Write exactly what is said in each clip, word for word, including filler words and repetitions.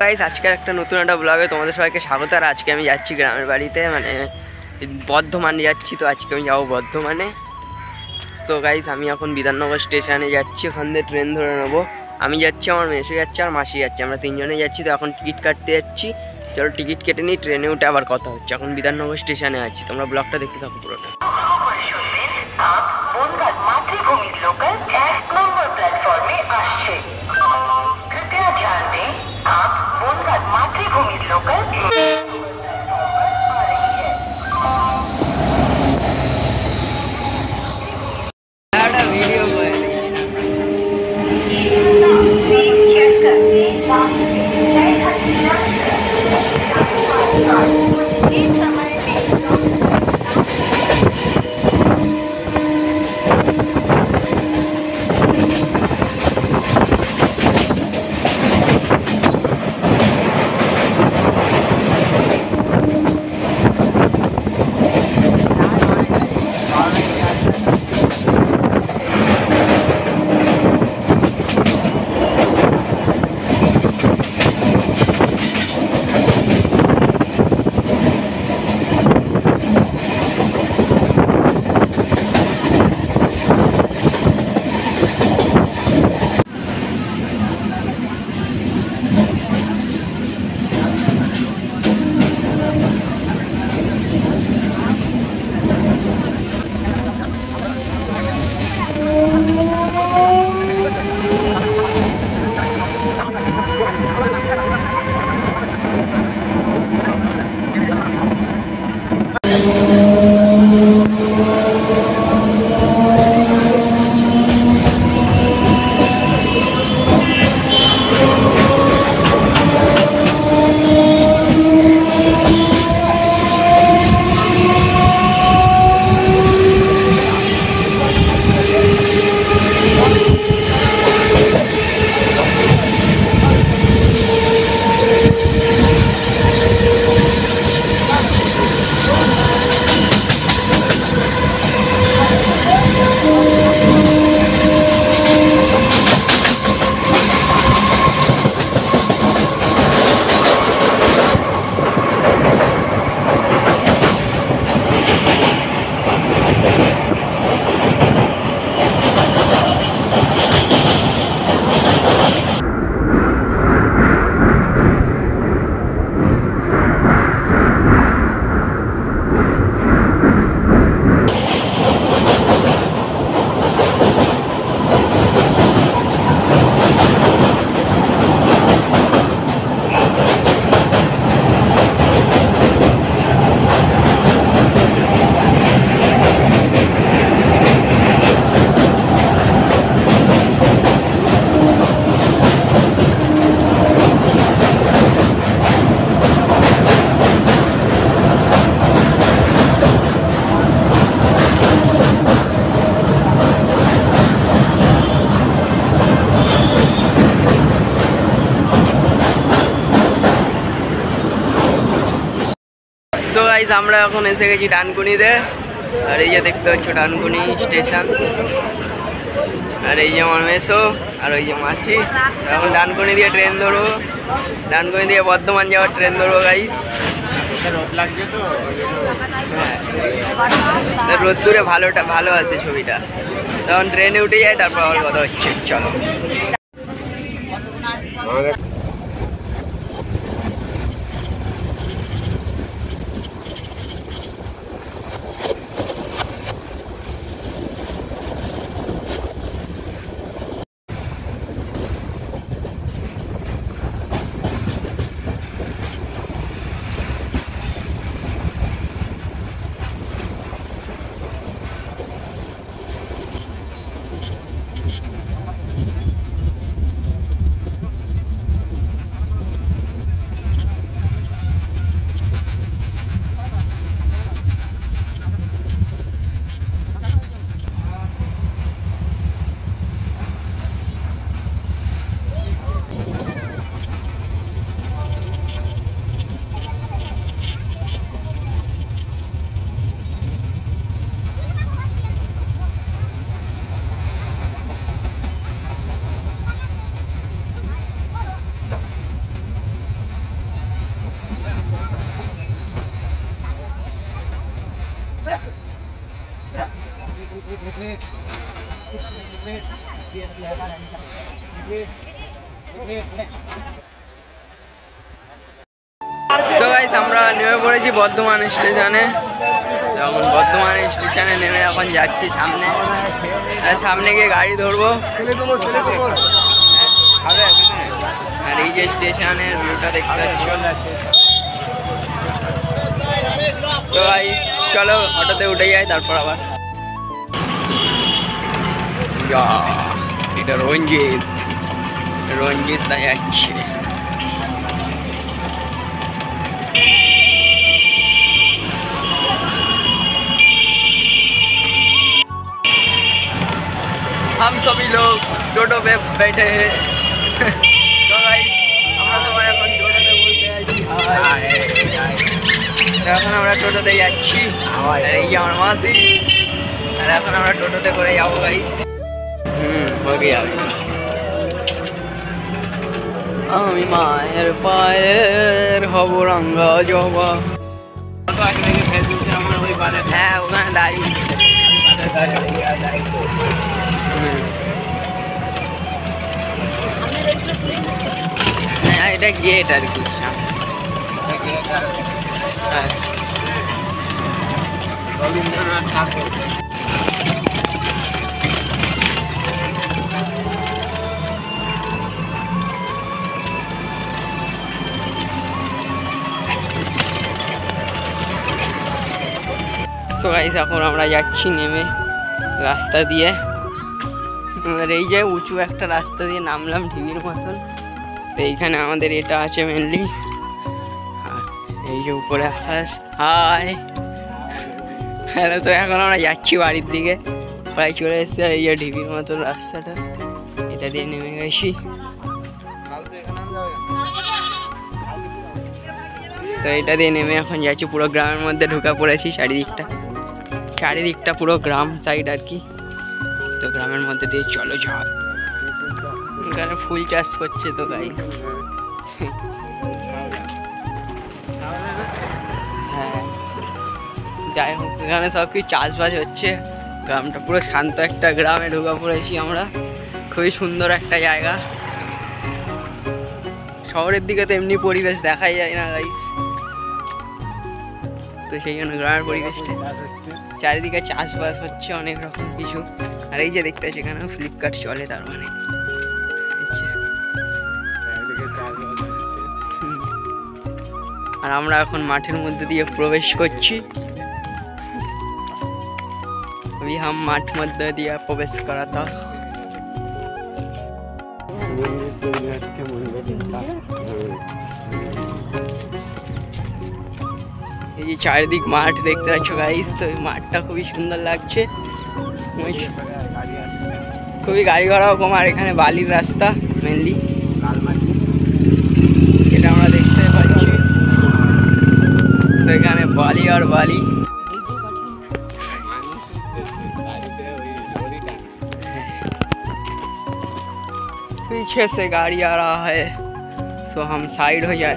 Guys আজকের একটা নতুন একটা ব্লগে তোমাদের সবাইকে স্বাগত। আর আজকে আমি যাচ্ছি গ্রামের বাড়িতে, মানে বর্ধমানে যাচ্ছি। তো আজকে আমি যাবো বর্ধমানে। সো গাইস আমি এখন বিধাননগর স্টেশনে যাচ্ছি, ওখান থেকে ট্রেন ধরে নেবো। আমি যাচ্ছি, আমার মেসো যাচ্ছে, আর মাসি যাচ্ছে, আমরা তিনজনে যাচ্ছি। তো এখন টিকিট কাটতে যাচ্ছি, চলো টিকিট কেটে নিই, ট্রেনে উঠে আবার কথা হচ্ছে। এখন বিধাননগর স্টেশনে আছি, তোমরা ব্লগটা দেখতে থাকো পুরোটা। मातृभूमि लोकल एक नंबर प्लेटफॉर्म में आश्चर्य कृपया ध्यान दें, आप बोलकर मातृभूमि लोकल वीडियो আমরা এখন এসে গেছি ডানকুনিতে। আর এই যে দেখতে পাচ্ছ ডানকুনি স্টেশন। আর এই যে আমার মেসো, আর ওই যে মাসি। এখন ডানকুনি দিয়ে ট্রেন ধরবো, ডানকুনি দিয়ে বর্ধমান যাওয়ার ট্রেন ধরবো গাইস। রোদ লাগছে তো, হ্যাঁ রোদ্দুরে ভালোটা ভালো আছে ছবিটা। তখন ট্রেনে উঠে যায়, তারপর আবার কথা হচ্ছে। চলো তো গাইস আমরা নেমে পড়েছি বর্ধমান স্টেশনে। এখন বর্ধমান স্টেশনে নেমে এখন যাচ্ছি সামনে, সামনে গিয়ে গাড়ি ধরবো। আর এই যে স্টেশনের ভিউটা দেখতে পাচ্ছি। তো গাইস চলো অটোতে উঠে যাই, তারপর আবার এটা রঞ্জিত রঞ্জিত তা যাচ্ছে। हम सभी लोग टोटो पे बैठे हैं। तो गाइस আমরা তো এখন টোটোতে বলতে আছি এখন আমরা টোটোতে যাচ্ছি। আর এই যে আমার মাসি, আর এখন আমরা টোটোতে করে যাবো গাইস। হুম ওকে যাবে। আমি মায়ের পায়ের হব রঙ্গা জবা। হ্যাঁ ওখানে দাঁড়িয়ে এটা গেট আর কি। রবীন্দ্রনাথ ঠাকুর। তো গাইস এখন আমরা যাচ্ছি নেমে রাস্তা দিয়ে। আর এই যে উঁচু একটা রাস্তা দিয়ে নামলাম ঢিবির মতন। তো এইখানে আমাদের এটা আছে মেনলি। আর এই যে উপরে আকাশ। Hi hello. তো এখন আমরা যাচ্ছি বাড়ির দিকে, প্রায় চলে এসেছি। এই যে ঢিবির মতন রাস্তাটা, এটা দিয়ে নেমে গেছি। তো এটা দিয়ে নেমে এখন যাচ্ছি, পুরো গ্রামের মধ্যে ঢুকে পড়েছি। চারিদিকটা চারিদিকটা পুরো গ্রাম সাইড আর কি। তো গ্রামের মধ্যে দিয়ে চলো যাও। এখানে ফুল চাষ করছে তো গাইস। হ্যাঁ যাই হোক এখানে সব কিছু চাষবাস হচ্ছে। গ্রামটা পুরো শান্ত একটা গ্রামে ঢুকে পড়েছি আমরা। খুবই সুন্দর একটা জায়গা। শহরের দিকে তো এমনি পরিবেশ দেখাই যায় না গাইস। তো সেই জন্য গ্রামের পরিবেশটা, চারিদিকে চাষবাস হচ্ছে অনেক রকম কিছু। আর এই যে দেখতে পাচ্ছি এখানে ফ্লিপকার্ট চলে, তার মানে আর আমরা এখন মাঠের মধ্যে দিয়ে প্রবেশ করছি। अभी हम माठ मध्य दिया प्रवेश करा था। এই যে চারিদিক মাঠ দেখতে পাচ্ছ গাইস। তো এই মাঠটা খুবই সুন্দর লাগছে, খুবই গাড়ি ঘোড়াও কম। আর এখানে বালির রাস্তা মেনলি, এটা আমরা দেখতে পাচ্ছি। তো এখানে বালি আর বালি। पीछे से गाड़ी आ रहा है, सो हम साइड हो जाए।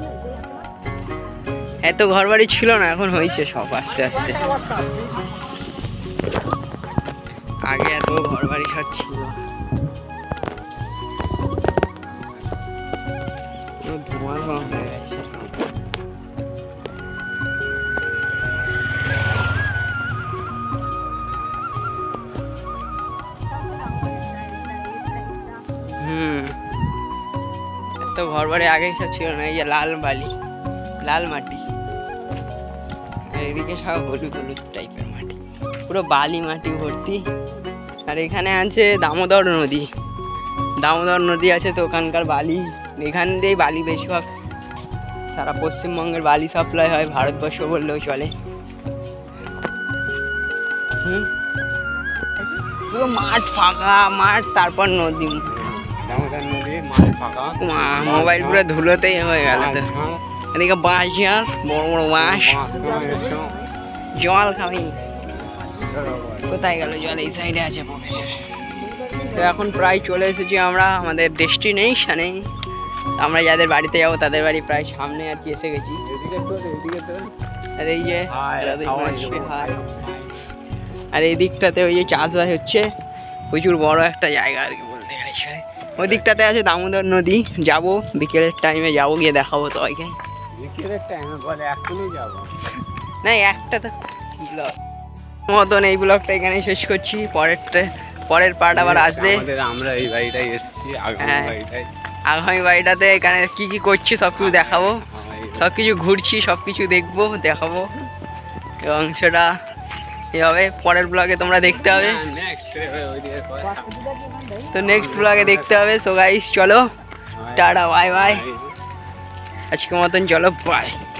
এত ঘর বাড়ি ছিল না, এখন হয়েছে সব আস্তে আস্তে। আগে এত ঘর বাড়ি সব ছিল। ধোঁয়া ধোঁয়া হয়ে গেছে। হুম এত ঘর বাড়ি আগে সব ছিল না। এই যে লাল বালি, লাল মাটি, আর এদিকে সব হলুদ হলুদ টাইপের মাটি, পুরো বালি মাটি ভর্তি। আর এখানে আছে দামোদর নদী, দামোদর নদী আছে। তো ওখানকার বালি, এখান দিয়েই বালি বেশিরভাগ সারা পশ্চিমবঙ্গের বালি সাপ্লাই হয়, ভারতবর্ষ বললেও চলে। হুম পুরো মাঠ ফাঁকা, মাঠ তারপর নদী, দামোদর নদী মাঠ ফাঁকা। মোবাইল পুরো ধুলোতেই হয়ে গেল। তো এদিকে বাঁশ, আর বড় বড় বাঁশ। জল খাবি? কোথায় গেল জল? এই সাইডে আছে প্রবেশের। তো এখন প্রায় চলে এসেছি আমরা আমাদের ডেস্টিনেশনে। আমরা যাদের বাড়িতে যাবো তাদের বাড়ি প্রায় সামনে আর কি এসে গেছি। আর এই যে আর এই দিকটাতে ওই যে চাষবাস হচ্ছে, প্রচুর বড় একটা জায়গা আর কি বলতে গেলে। ওই দিকটাতে আছে দামোদর নদী, যাব বিকেলের টাইমে যাবো, গিয়ে দেখাবো সবাইকে। বিকেলের টাইমে বলে এখনই যাবো না একটা তো ব্লগ মতন এই ব্লগটা এখানে শেষ করছি। পরেরটা পরের পার্ট আবার আসবে। আমাদের আমরা এই বাড়িটাই এসেছি, আগামী হ্যাঁ। বাড়িটাই আগামী বাড়িটাতে এখানে কি কি করছি সব কিছু দেখাবো, সব কিছু ঘুরছি, সব কিছু দেখবো, দেখাবো, এবং সেটা এভাবে পরের ব্লগে তোমরা দেখতে হবে। নেক্সট ওই দিকে তো নেক্সট ব্লগে দেখতে হবে। সো গাইস চলো টাটা বাই বাই, আজকের মতন চলো বাই।